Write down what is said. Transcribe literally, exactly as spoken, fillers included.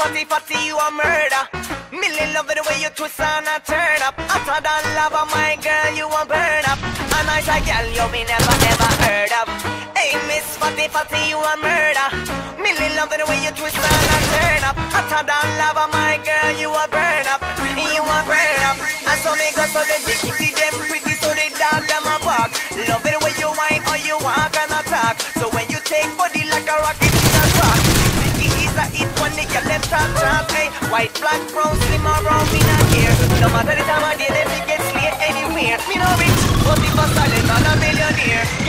fatty, fatty, you a murder. Millie love it the way you twist and a turn up. Hotter than lava, my girl, you a burn up. A nice a girl you be never ever heard of. Hey, Miss Fatty, fatty, you a murder. Millie love it the way you twist and a turn up. Hotter than lava, my girl, you a burn up. You a burn up. And so me go so the dicky them pretty, so they dog them a bark. Love it the way you whine or you walk and attack. So when you take body like a rocket in a rock, is a hit when they get them top top, hey. White, black, brown, slim or brown, me not care. No matter the time of day, they fi get slay anywhere. Me no rich, but if a solid, not a millionaire.